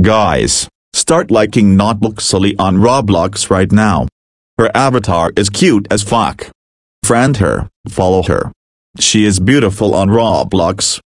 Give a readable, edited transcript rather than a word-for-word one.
Guys, start liking NotLxily on Roblox right now. Her avatar is cute as fuck. Friend her, follow her. She is beautiful on Roblox.